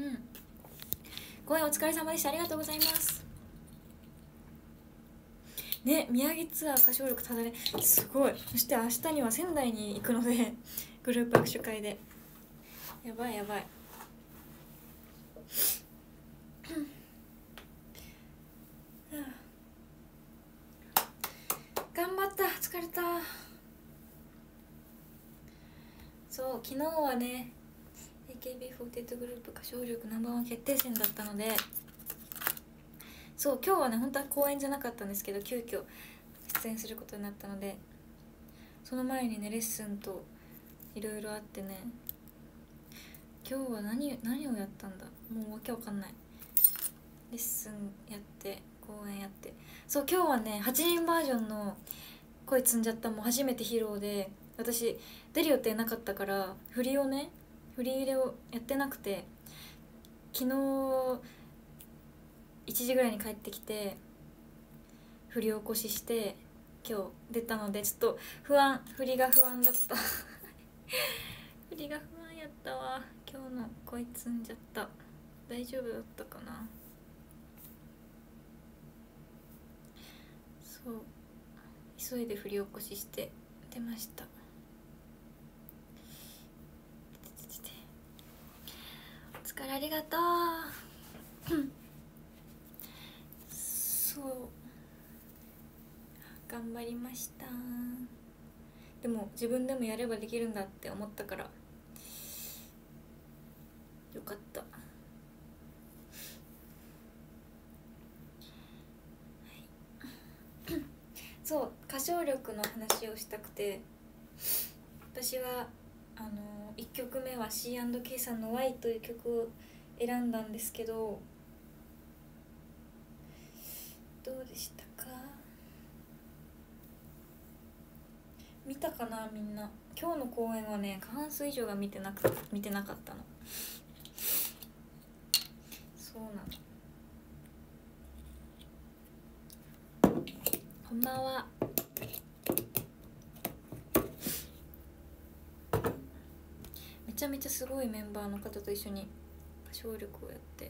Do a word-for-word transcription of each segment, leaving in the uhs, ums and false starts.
うん公演お疲れ様でした。ありがとうございますね。宮城ツアー歌唱力ただれすごい。そして明日には仙台に行くのでグループ握手会でやばいやばい頑張った。疲れた。そう昨日はね エーケービーフォーティーエイト グループ歌唱力ナンバーワン決定戦だったので、そう今日はね本当は公演じゃなかったんですけど急遽出演することになったので、その前にねレッスンといろいろあってね、今日は何何をやったんだもうわけわかんない。レッスンやって公演やって、そう今日はねはちにんバージョンの声積んじゃったも初めて披露で、私出る予定なかったから振りをね振り入れをやってなくて、昨日いちじぐらいに帰ってきて振り起こしして今日出たのでちょっと不安、振りが不安だった振りが不安やったわ。今日の声積んじゃった。大丈夫だったかな。そう急いで振り起こしして出ました。お疲れありがとうそう頑張りました。でも自分でもやればできるんだって思ったからよかった、はい、そう歌唱力の話をしたくて、私はあのいっきょくめは シーアンドケー さんの Y という曲を選んだんですけど、どうでしたか。見たかなみんな。今日の公演はね過半数以上が見てなく見てなかったの。そうなの。こんばんは。めちゃめちゃすごいメンバーの方と一緒に歌唱力をやって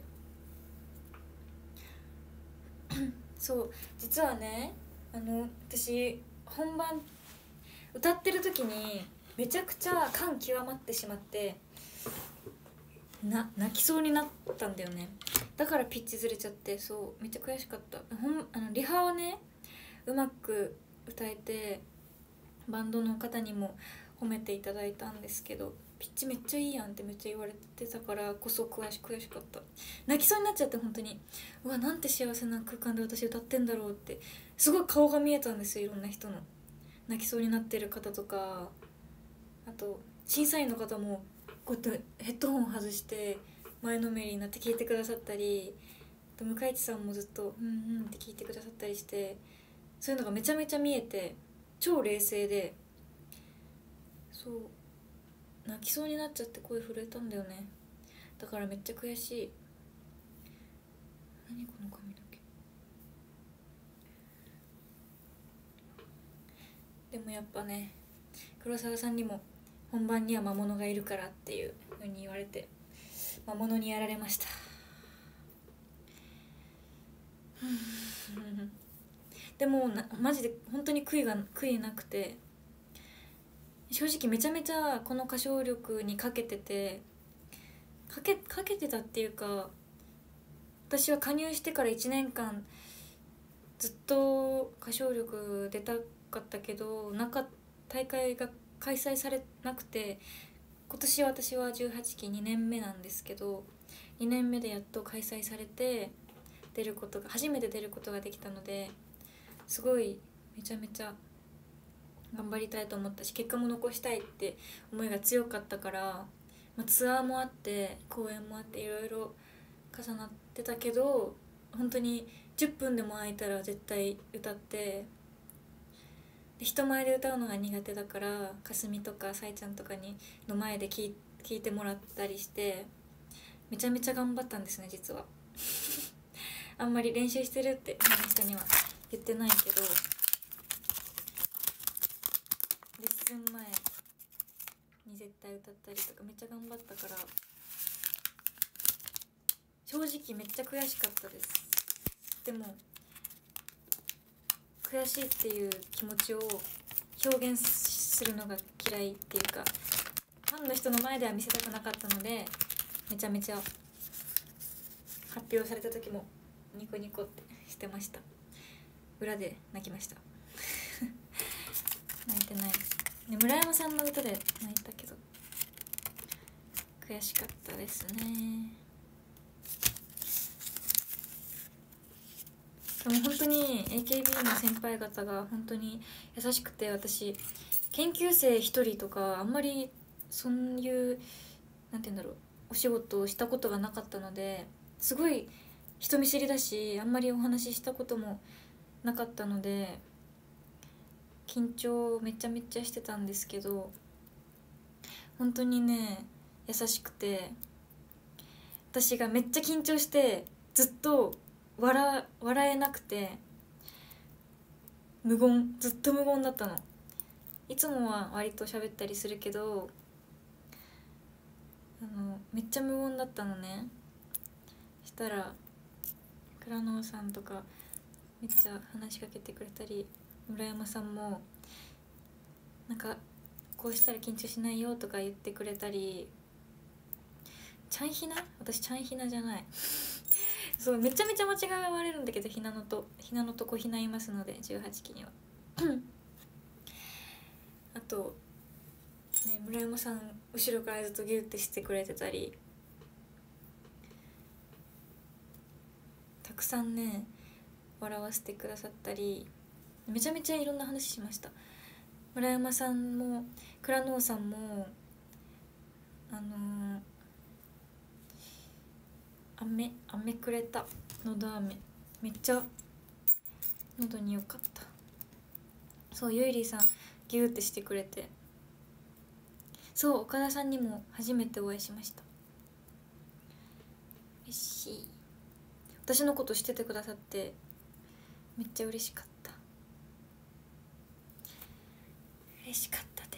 そう実はねあの私本番歌ってる時にめちゃくちゃ感極まってしまってな泣きそうになったんだよね。だからピッチずれちゃって、そうめっちゃ悔しかった。ほんあのリハはねうまく歌えてバンドの方にも褒めていただいたんですけど、ピッチめっちゃいいやんってめっちゃ言われてたからこそ悔し悔しかった。泣きそうになっちゃって、本当にうわなんて幸せな空間で私歌ってんだろうって、すごい顔が見えたんですよ。いろんな人の泣きそうになってる方とか、あと審査員の方もこうやってヘッドホン外して前のめりになって聞いてくださったり、あと向井地さんもずっと「うんうん」って聞いてくださったりして、そういうのがめちゃめちゃ見えて超冷静で、そう泣きそうになっちゃって声震えたんだよね。だからめっちゃ悔しい。何この髪の毛。でもやっぱね黒沢さんにも本番には魔物がいるからっていう風に言われて魔物にやられましたでもなマジで本当に悔いが悔いなくて、正直めちゃめちゃこの歌唱力にかけててかけかけてたっていうか、私は加入してからいちねんかんずっと歌唱力出たかったけどなんか大会が開催されなくて、今年私はじゅうはちきにねんめなんですけど、にねんめでやっと開催されて出ることが初めて出ることができたので、すごいめちゃめちゃ頑張りたいと思ったし、結果も残したいって思いが強かったから、まあ、ツアーもあって公演もあっていろいろ重なってたけど、本当にじゅっぷんでも空いたら絶対歌って、で人前で歌うのが苦手だからかすみとかさいちゃんとかにの前で聞い聞いてもらったりしてめちゃめちゃ頑張ったんですね実はあんまり練習してるって他の人には言ってないけど、レッスン前に絶対歌ったりとかめっちゃ頑張ったから、 正直めっちゃ悔しかったです。でも悔しいっていう気持ちを表現するのが嫌いっていうか、ファンの人の前では見せたくなかったので、めちゃめちゃ発表された時もニコニコってしてました。裏で泣きました泣いてない、ね、村山さんの歌で泣いたけど悔しかったですね。でも本当に エーケービー の先輩方が本当に優しくて、私研究生一人とかあんまりそういうなんて言うんだろうお仕事をしたことがなかったので、すごい人見知りだし、あんまりお話ししたこともなかったので緊張めちゃめちゃしてたんですけど、本当にね優しくて、私がめっちゃ緊張してずっと笑, 笑えなくて無言、ずっと無言だったの。いつもは割と喋ったりするけど、あのめっちゃ無言だったのね。したら倉野さんとかめっちゃ話しかけてくれたり、村山さんもなんかこうしたら緊張しないよとか言ってくれたり、ちゃんひな私ちゃんひなじゃないそうめちゃめちゃ間違われるんだけど、ひなのとひなのと小ひないますのでじゅうはちきにはあと、ね、村山さん後ろからずっとギュッてしてくれてたり、たくさんね笑わせてくださったり、めちゃめちゃいろんな話しました。村山さんも倉野さんもあのー、飴飴くれた、のど飴めっちゃ喉によかった。そうゆいりさんギューってしてくれて、そう岡田さんにも初めてお会いしました。嬉しい、私のこと知っててくださってめっちゃ嬉しかった。嬉しかったです。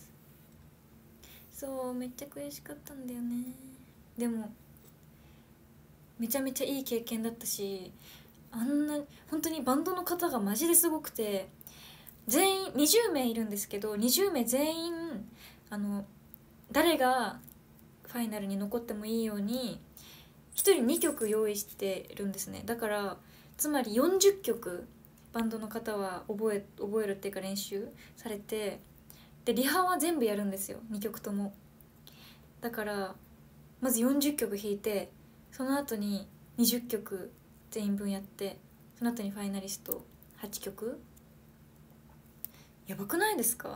そうめっちゃ悔しかったんだよね。でもめちゃめちゃいい経験だったし、あんな本当にバンドの方がマジですごくて、全員にじゅうめいいるんですけど、にじゅうめい全員あの誰がファイナルに残ってもいいようにひとりにきょく用意してるんですね。だからつまりよんじゅっきょくバンドの方は覚え覚えるっていうか練習されて、でリハは全部やるんですよ、にきょくとも。だからまずよんじゅっきょく弾いて、その後ににじゅっきょく全員分やって、その後にファイナリストはちきょく。やばくないですか？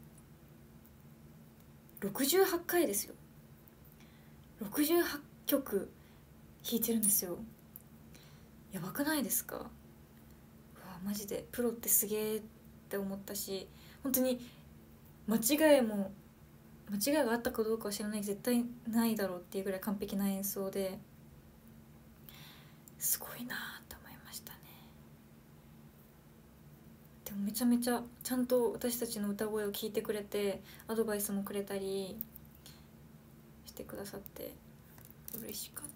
ろくじゅうはちかいですよ。ろくじゅうはちきょく弾いてるんですよ。やばくないですか？うわマジでプロってすげえって思ったし、本当に間違いも間違いがあったかどうかは知らないけど絶対ないだろうっていうぐらい完璧な演奏で、すごいなって思いましたね。でもめちゃめちゃちゃんと私たちの歌声を聞いてくれて、アドバイスもくれたりしてくださって嬉しかった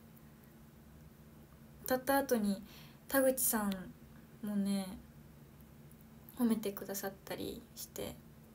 。歌った後に田口さんもね褒めてくださったりして、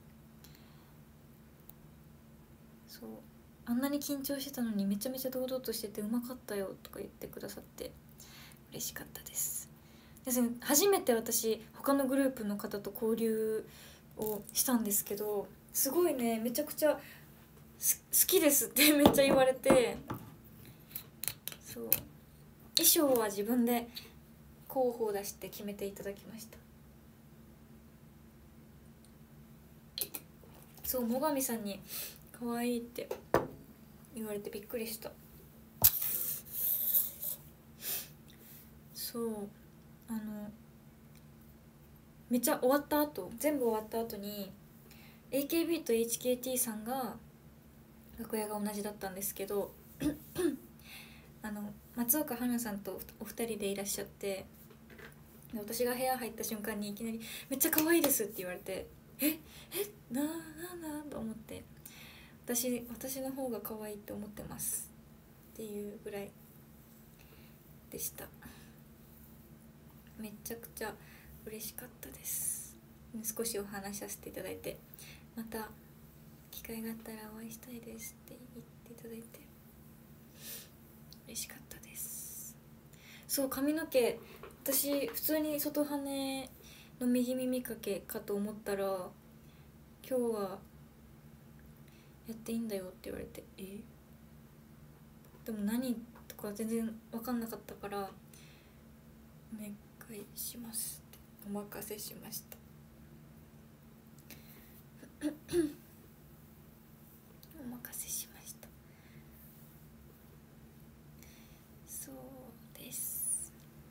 そうあんなに緊張してたのにめちゃめちゃ堂々としててうまかったよとか言ってくださって嬉しかったです。ですね、初めて私他のグループの方と交流をしたんですけど、すごいねめちゃくちゃ好きですってめっちゃ言われて、そう衣装は自分で候補を出して決めていただきました。そう最上さんに可愛いって言われてびっくりした。そうあのめっちゃ終わった後全部終わった後に エーケービー と エイチケーティー さんが楽屋が同じだったんですけどあの松岡花さんとお二人でいらっしゃって、私が部屋入った瞬間にいきなり「めっちゃ可愛いです」って言われて、ええなあなあなあと思って、私私の方が可愛いって思ってます。 っていうぐらいでした。めちゃくちゃ嬉しかったです。少しお話しさせていただいて、また機会があったらお会いしたいですって言っていただいて嬉しかったです。そう、髪の毛、私普通に外羽の右耳かけかと思ったら、今日はやっていいんだよって言われて、えでも何とか全然分かんなかったから、お願いしますってお任せしました。お任せしました。そうです。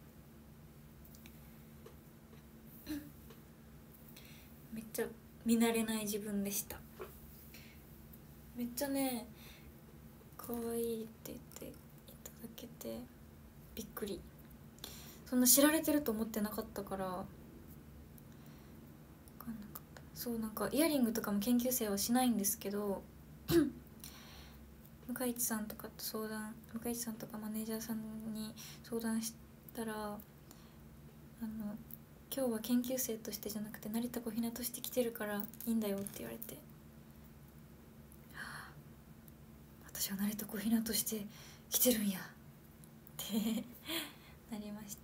めっちゃ見慣れない自分でした。めっちゃね可愛いって言っていただけてびっくり。そんな知られてると思ってなかったから分かんなかった。そう、なんかイヤリングとかも研究生はしないんですけど向井地さんとかと相談向井地さんとかマネージャーさんに相談したら、あの今日は研究生としてじゃなくて成田小雛として来てるからいいんだよって言われて、はあ、私は成田小雛として来てるんやってなりました。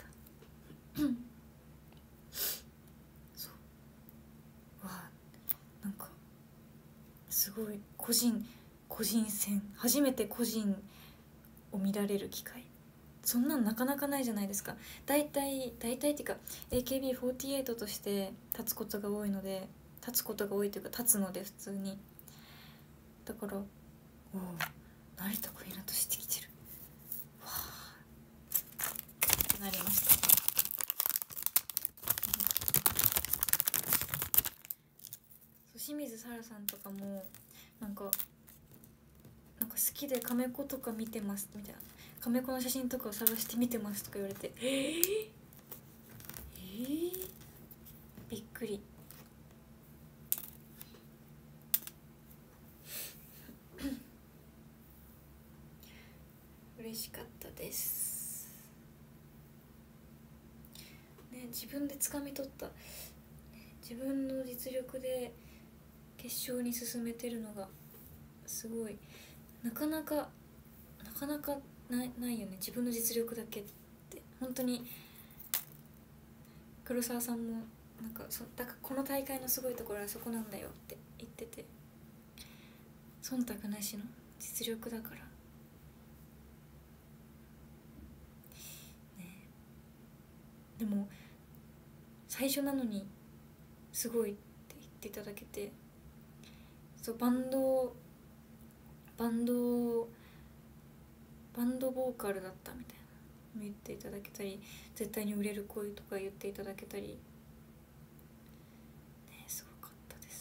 そうわあ、なんかすごい個人個人戦、初めて個人を見られる機会、そんなんなかなかないじゃないですか。大体大体っていうか エーケービーフォーティーエイト として立つことが多いので立つことが多いというか立つので普通に、だからおお成田小雛としてきてるわあってなりました。清水沙羅さんとかもなんかなんか好きでカメ子とか見てますみたいな、カメ子の写真とかを探して見てますとか言われて、えー、えー、びっくり。嬉しかったですね。自分で掴み取った、自分の実力で決勝に進めてるのがすごい、なかなかなかなかないないよね、自分の実力だけって。本当に黒沢さんもなんかそだからこの大会のすごいところはそこなんだよって言ってて、忖度なしの実力だからね。でも最初なのにすごいって言っていただけて、そうバンドバンドバンドボーカルだったみたいな言っていただけたり、絶対に売れる声とか言っていただけたり、ね、すごかったです。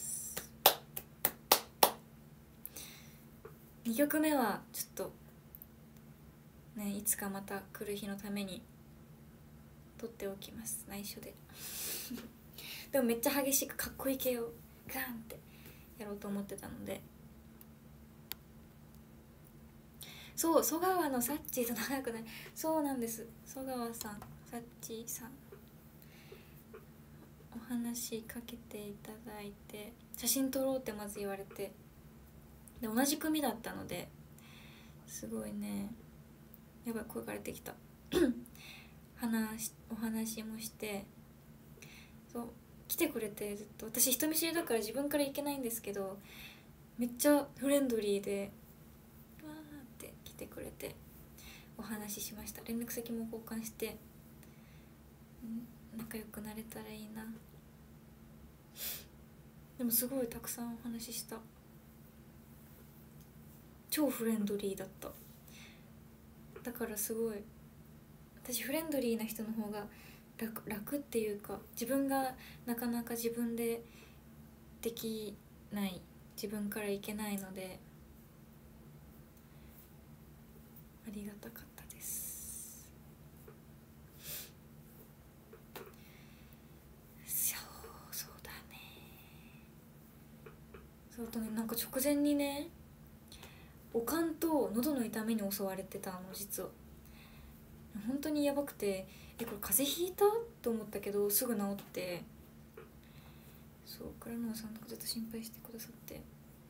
にきょくめはちょっとね、いつかまた来る日のために撮っておきます、内緒ででもめっちゃ激しくかっこいい系をガーンってやろうと思ってたので。そう、曽川のサッチーと仲良くない、そうなんです。曽川さん、サッチーさんお話しかけていただいて、写真撮ろうってまず言われて、で同じ組だったのですごいね、やばい声が出てきた話お話もして、そう来てくれて、ずっと私人見知りだから自分から行けないんですけど、めっちゃフレンドリーでわーって来てくれてお話ししました。連絡先も交換して仲良くなれたらいいな。でもすごいたくさんお話しした。超フレンドリーだった。だからすごい私フレンドリーな人の方が 楽, 楽っていうか、自分がなかなか自分でできない、自分からいけないのでありがたかったです。そうそうだね。そうとね、なんか直前にね、 悪寒と喉の痛みに襲われてたの実は。本当にやばくて、えこれ風邪ひいたと思ったけどすぐ治って、そう倉野さんとかずっと心配してくださって、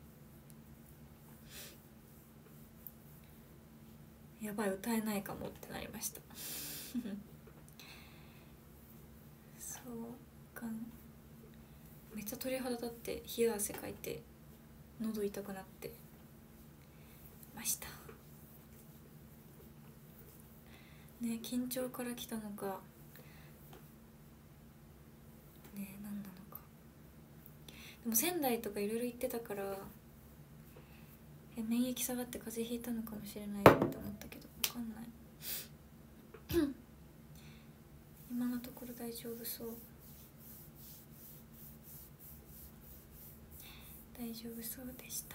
やばい歌えないかもってなりましたそうか、めっちゃ鳥肌立って冷や汗かいて喉痛くなってましたね。緊張から来たのかね、何なのか。でも仙台とかいろいろ行ってたから、免疫下がって風邪ひいたのかもしれないって思ったけど分かんない今のところ大丈夫そう、大丈夫そうでした。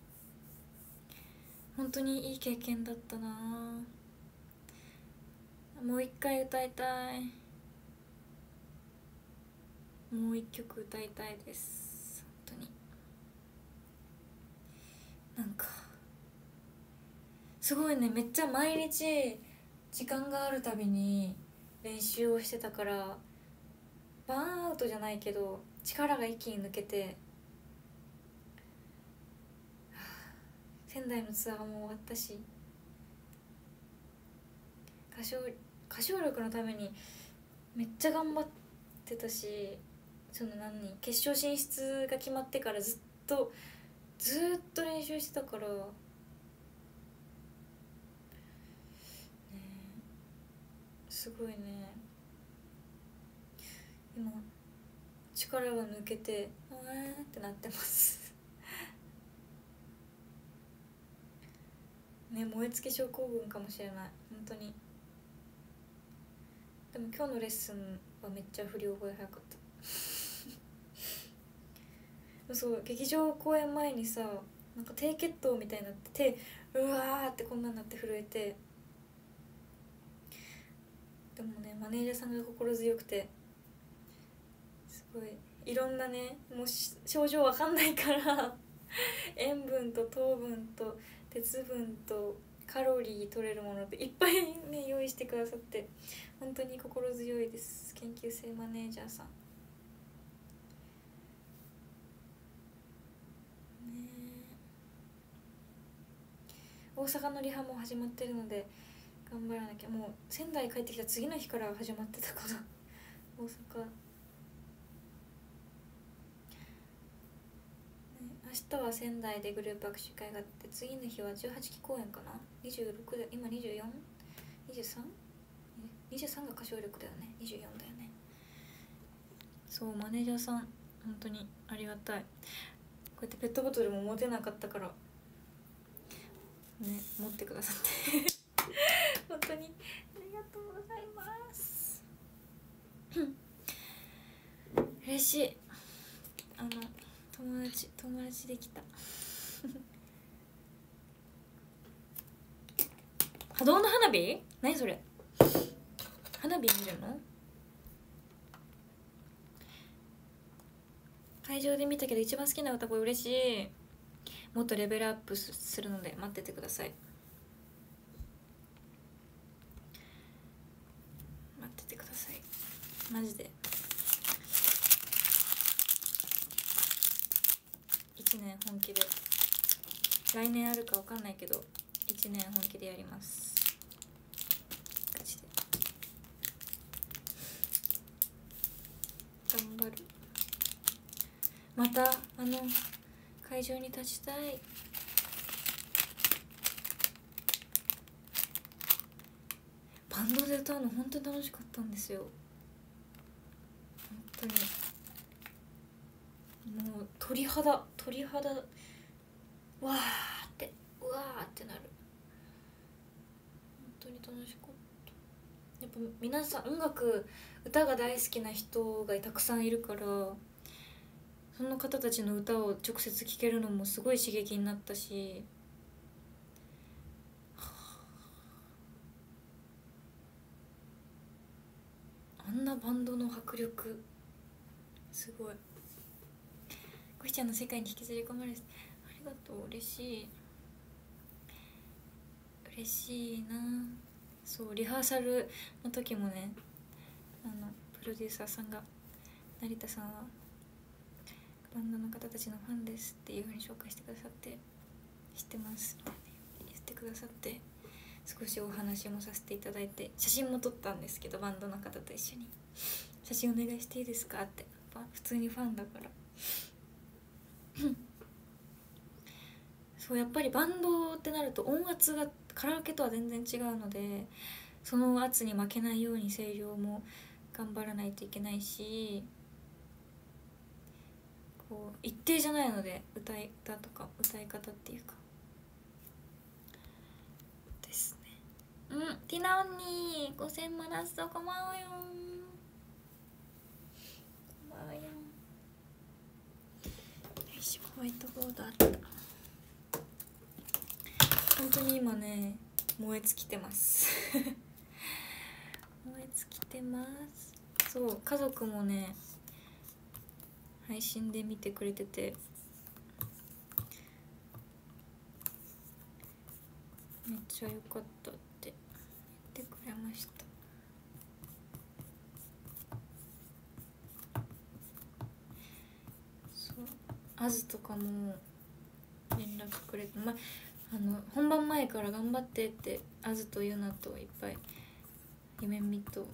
本当にいい経験だったな。もう一回歌いたい、もう一曲歌いたいです。本当になんかすごいね、めっちゃ毎日時間があるたびに練習をしてたから、バーンアウトじゃないけど力が一気に抜けて、仙台のツアーも終わったし、歌唱歌唱力のためにめっちゃ頑張ってたし、その何決勝進出が決まってからずっとずっと練習してたからね。すごいね。今力が抜けてうわーってなってますね、燃え尽き症候群かもしれない本当に。でも今日のレッスンはめっちゃ振り覚え早かったそう劇場公演前にさ、なんか低血糖みたいになって手うわーってこんなになって震えて、でもねマネージャーさんが心強くて、すごいいろんなね、もう症状わかんないから塩分と糖分と鉄分とカロリー取れるものっていっぱいね用意してくださって、本当に心強いです。研究生マネージャーさんね。大阪のリハも始まってるので頑張らなきゃ。もう仙台帰ってきた次の日から始まってたかな大阪明日は仙台でグループ握手会があって、次の日はじゅうはちき公演かな。にじゅうろくで今 にじゅうよん?にじゅうさん?にじゅうさん が歌唱力だよね。にじゅうよんだよね。そうマネージャーさん本当にありがたい。こうやってペットボトルも持てなかったからね、持ってくださって本当にありがとうございます嬉しい。あの友達友達できた波動の花火？何それ？花火見るの？会場で見たけど一番好きな歌声嬉しい。もっとレベルアップするので待っててください。待っててくださいマジで。いちねん本気で、来年あるか分かんないけどいちねん本気でやります。ガチで頑張る。またあの会場に立ちたい。バンドで歌うの本当に楽しかったんですよ。本当にもう鳥肌鳥肌わーってうわーってなる。本当に楽しかった。やっぱ皆さん音楽歌が大好きな人がたくさんいるから、その方たちの歌を直接聴けるのもすごい刺激になったし、あんなバンドの迫力すごい。コヒちゃんの世界に引きずり込まれてありがとう、嬉しい。 嬉しいな。そうリハーサルの時もね、あのプロデューサーさんが成田さんはバンドの方たちのファンですっていう風に紹介してくださって、知ってますみたいな言ってくださって、少しお話もさせていただいて、写真も撮ったんですけど、バンドの方と一緒に写真お願いしていいですかって、普通にファンだからそうやっぱりバンドってなると音圧がカラオケとは全然違うので、その圧に負けないように声量も頑張らないといけないし、こう一定じゃないので、歌い歌とか歌い方っていうかですね。うん、ティナオニーごせんマラストこまおよん、こまおよん。よいしょ、ホワイトボードあった。本当に今ね燃え尽きてます燃え尽きてます。そう家族もね配信で見てくれてて、めっちゃ良かったって言ってくれました。そうあずとかも連絡くれて、まあの本番前から頑張ってってあずとゆなといっぱいゆめみといっ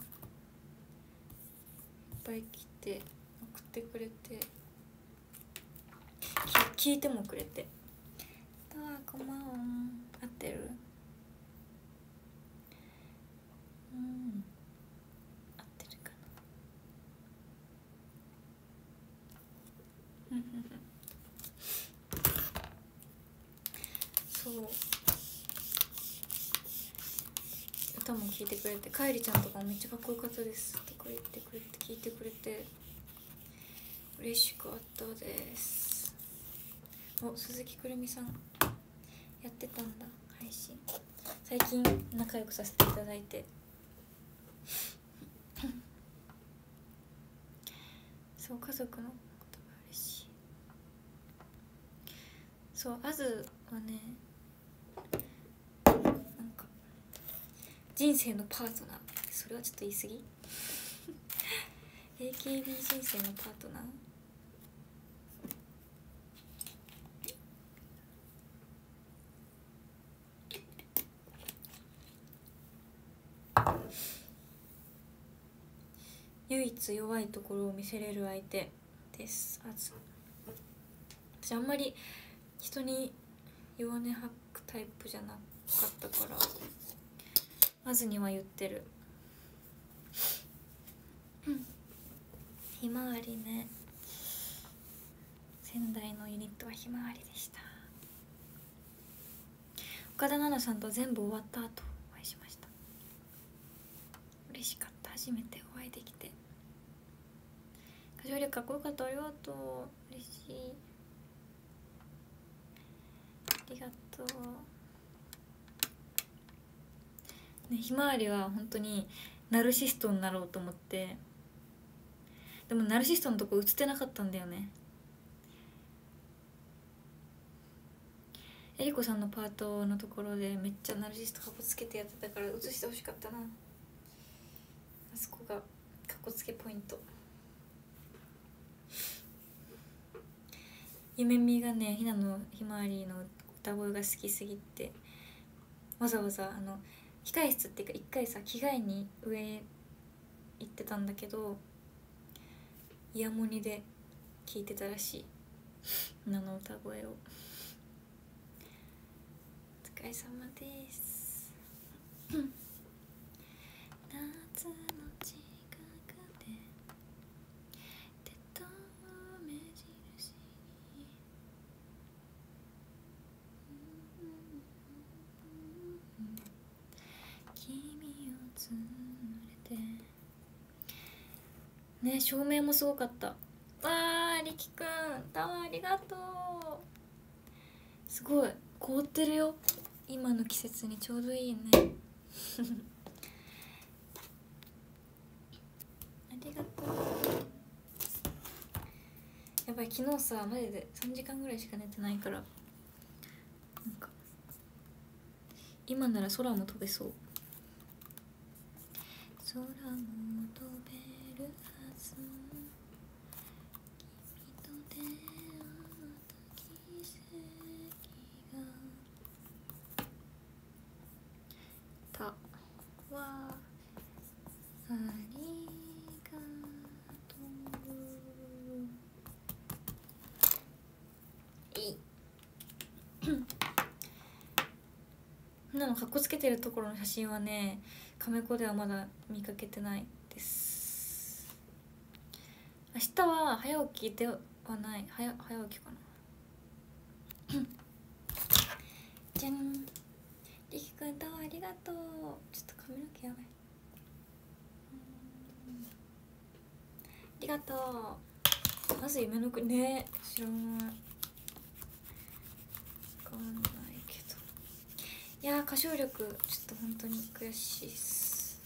ぱい来て送ってくれて、聞いてもくれて、どうこんばんは、合ってる？うん合ってるかなそう歌も聴いてくれて、かえりちゃんとかもめっちゃかっこよかったですとか言ってくれて、聞いてくれて嬉しかったです。お、鈴木くるみさんやってたんだ配信、最近仲良くさせていただいてそう家族のことが嬉しい。そうあずはね、なんか人生のパートナー、それはちょっと言い過ぎエーケービー 人生のパートナー、唯一弱いところを見せれる相手です。あず、私あんまり人に弱音吐くタイプじゃなかったから、あずには言ってる。ひまわりね、仙台のユニットはひまわりでした。岡田奈々さんと全部終わった後お会いしました。嬉しかった、初めてお会いできて。歌唱力かっこよかった、ありがとう、嬉しい、ありがとうね。ひまわりは本当にナルシストになろうと思って、でもナルシストのとこ映ってなかったんだよね。えりこさんのパートのところでめっちゃナルシストかっこつけてやってたから映してほしかったな。あそこがかっこつけポイント。ゆめみがね、ひなのひまわりの歌声が好きすぎて、わざわざあの控室っていうか一回さ着替えに上行ってたんだけど、イヤモニで聞いてたらしいひなの歌声を。お疲れ様です。夏の近くで手と目印に君を連れてね、照明もすごかった。わー、りきくんタワーありがとう。すごい凍ってるよ、今の季節にちょうどいいねありがとう。やばい、昨日さマジでさんじかんぐらいしか寝てないから、なんか今なら空も飛べそう。空も飛べるはず、君と出会った奇跡がたわありがとう。いいこんなのかっこつけてるところの写真はね、カメコではまだ見かけてないです。明日は早起きではない。早早起きかなじゃん、りきくんどうもありがとう。ちょっと髪の毛やばい。ありがとう。まず夢の国ね、知らない。わかんないけど、いやー歌唱力ちょっと本当に悔しいっす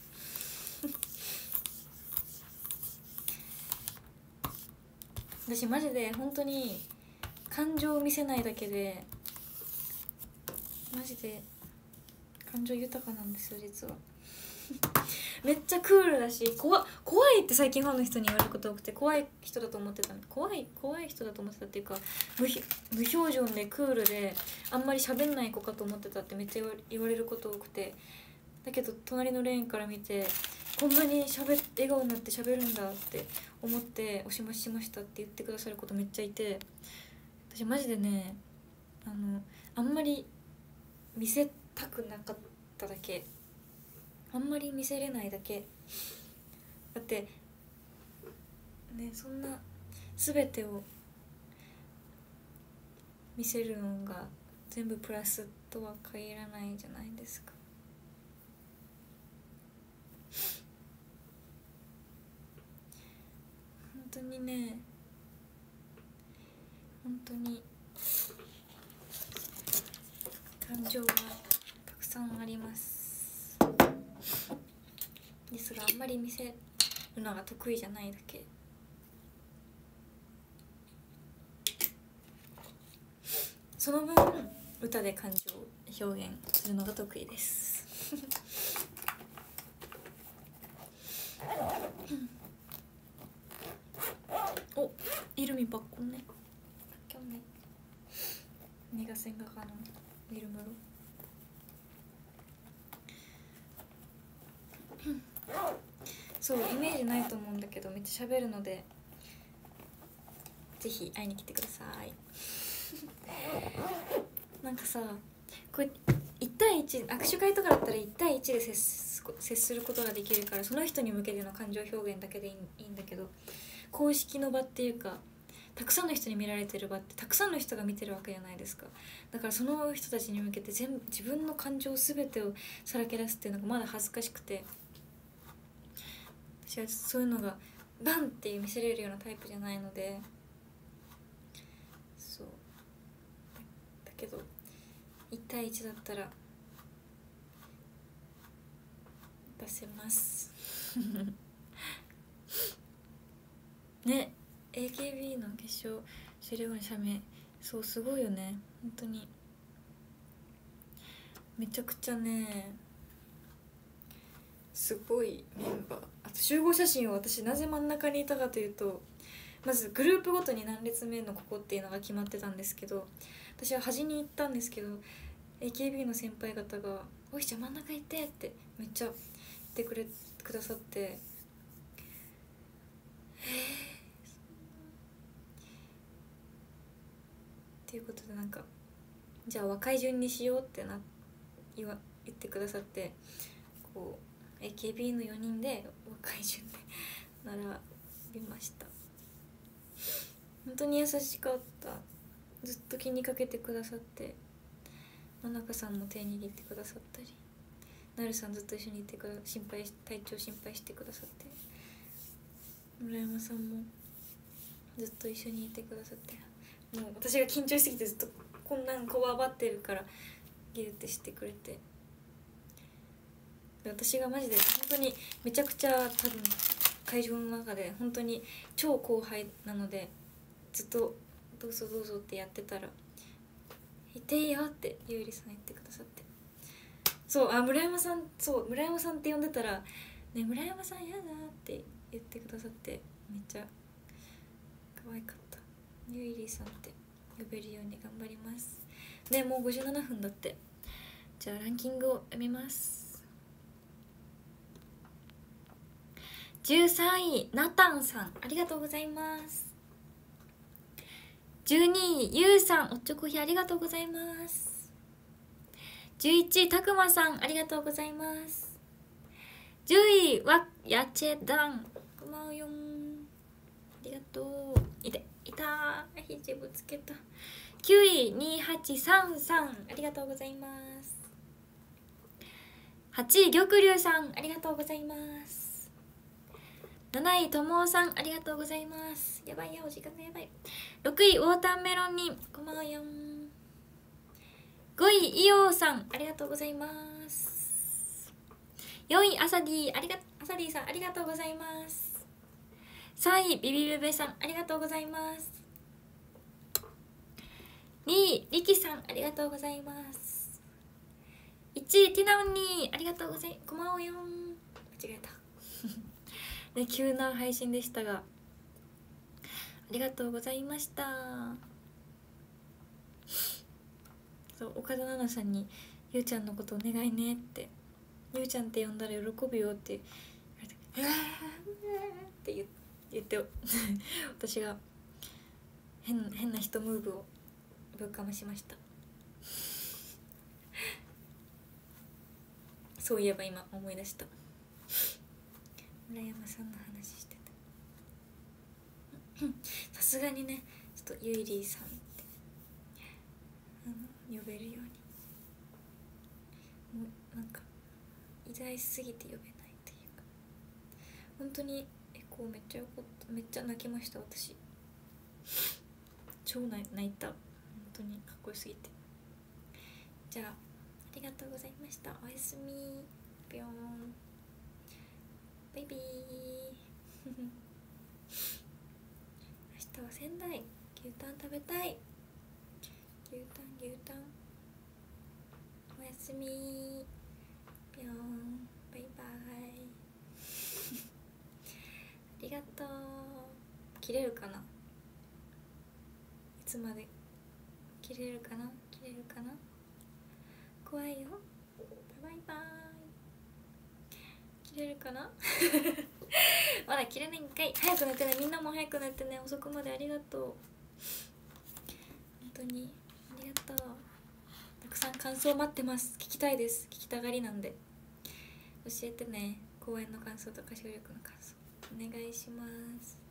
私マジで本当に感情を見せないだけでマジで感情豊かなんですよ実はめっちゃクールだし、怖怖いって最近ファンの人に言われること多くて、怖い人だと思ってた。怖い怖い人だと思ってたっていうか、無無表情でクールであんまり喋んない子かと思ってたってめっちゃ言われること多くて、だけど隣のレーンから見てこんなにしゃべ笑顔になって喋るんだって思っておしまししましたって言ってくださることめっちゃいて、私マジでね、あのあんまり見せたくなかっただけ、あんまり見せれないだけだってね、そんな全てを見せるのが全部プラスとは限らないじゃないですか。本当にね、本当に感情はたくさんありますですが、あんまり見せるのが得意じゃないだけ。その分歌で感情を表現するのが得意ですお、イルミバッコンね、今日ねネガセンガカのイルムロそう、イメージないと思うんだけどめっちゃ喋るのでぜひ会いに来てくださいなんかさ、これいち対いち握手会とかだったらいち対いちで接す、接することができるから、その人に向けての感情表現だけでいい、いいんだけど、公式の場っていうかたくさんの人に見られてる場ってたくさんの人が見てるわけじゃないですか。だからその人たちに向けて全部自分の感情全てをさらけ出すっていうのがまだ恥ずかしくて、私はそういうのがバンって見せれるようなタイプじゃないので、そうだ、だけどいち対いちだったら出せますね、 エーケービー の決勝終了後に写メ、そうすごいよね本当に、めちゃくちゃねすごいメンバー。あと集合写真を私なぜ真ん中にいたかというと、まずグループごとに何列目のここっていうのが決まってたんですけど、私は端に行ったんですけど エーケービー の先輩方が「おいじゃあ真ん中行って」ってめっちゃ言ってくれくださって、へえっていうことで、なんかじゃあ若い順にしようってな言わ言ってくださって、こう エーケービー のよにんで若い順で並びました。本当に優しかった。ずっと気にかけてくださって、野中さんも手握ってくださったり、なるさんずっと一緒にいてくだ心配体調心配してくださって、村山さんもずっと一緒にいてくださって、もう私が緊張しすぎてずっとこんなんこわばってるからギュってしてくれて、で私がマジで本当にめちゃくちゃ多分会場の中で本当に超後輩なので、ずっとどうぞどうぞってやってたら「いていいよ」ってゆうりさん言ってくださって、 そう、あ、村山さん、そう村山さんって呼んでたら「ね村山さんやだ」って言ってくださって、めっちゃ可愛かった。ゆいりさんって呼べるように頑張ります。でもうごじゅうななふんだって。じゃあランキングを読みます。じゅうさんいなたんさん、ありがとうございます。じゅうにいゆうさん、おっちょこひありがとうございます。じゅういちいたくまさん、ありがとうございます。じゅういわやちえだん、こまおよん、ありがとう。いていたー、肘ぶつけた。きゅういにはちさんさん、ありがとうございます。はちい玉龍さん、ありがとうございます。なないともおさん、ありがとうございます。やばいや、お時間がやばい。ろくいウォーターメロンにこまおよん。ごいイオーさん、ありがとうございます。よんいアサディ、ありがアサディさん、ありがとうございます。さんいビビベベさん、ありがとうございます。にいリキさん、ありがとうございます。いちいティナオニー、ありがとうございます。こまおよん、間違えたね、急な配信でしたがありがとうございました。そう、岡田奈々さんに「ゆうちゃんのことお願いね」って「ゆうちゃんって呼んだら喜ぶよ」って言われて「って言言って私が変変な人ムーブをぶっかましました。そういえば今思い出した。村山さんの話してた。さすがにね、ちょっとゆいりーさんってあの呼べるように、もうなんか偉大すぎて呼べないっていうか、本当にエコーめっちゃよかった。めっちゃ泣きました私。超泣いた、本当にかっこよすぎて。じゃあありがとうございました。おやすみ、ぴょん、バイビー明日は仙台、牛タン食べたい。牛タン牛タン、おやすみ、ぴょん、バイバイありがとう。切れるかな、いつまで切れるかな、切れるかな、怖いよ。バイバイ。切れるかなまだ切れないんかい。早く寝てね、みんなも早く寝てね。遅くまでありがとう、本当にありがとう。たくさん感想待ってます。聞きたいです、聞きたがりなんで教えてね。公演の感想とか歌唱力の感想お願いします。